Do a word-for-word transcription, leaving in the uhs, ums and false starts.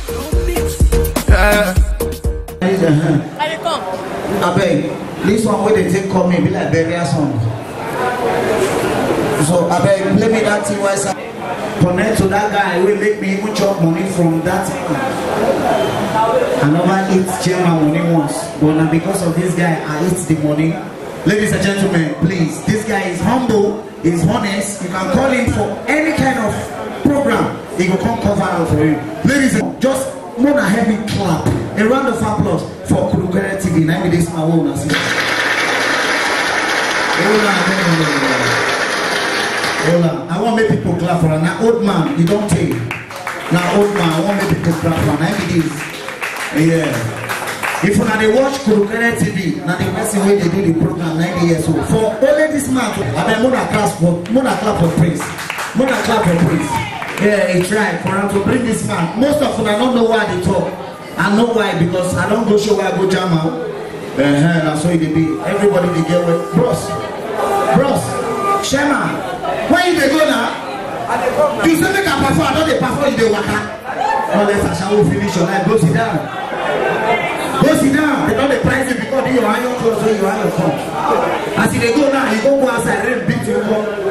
Yeah. How you come? I beg, this one where they take call me be like burial song. So I beg, play me that T Y song. Connect to that guy who make me even chop money from that thing. I never eat chairman money once, but now because of this guy, I eat the money. Ladies and gentlemen, please, this guy is humble, he's honest. You can call him for any kind of program. He will come cover out for you. Ladies and just more than heavy clap. A round of applause for Kurukere T V. Now this my own. Hold on, I want to make people clap for an old man. You don't take. Now old man, I want to make people clap for an this. Yeah. If you they watch Kurukere T V, now the person way they do the program ninety years old. For only this man, I mean, more clap for more clap for praise. More clap for praise. Yeah, he tried for him to bring this man. Most of them I don't know why they talk. I know why, because I don't go show where I go jam out. Uh-huh, that's why they be. Everybody they get with. Bros. Bros. Shema. Where you they go now? You say make a perform, I don't they perform you they waka. Unless I shall finish your life, go sit down. Go sit down. They don't they price you because you are your clothes when you are your phone. As they go now, you go go outside, they beat you up.